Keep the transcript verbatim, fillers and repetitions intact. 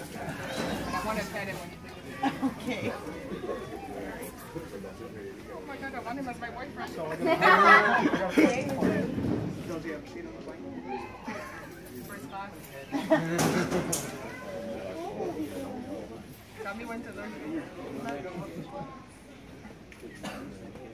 I want to pet him when you take it. Okay. Oh my god, I want him as my boyfriend. First class. Tell me when to learn.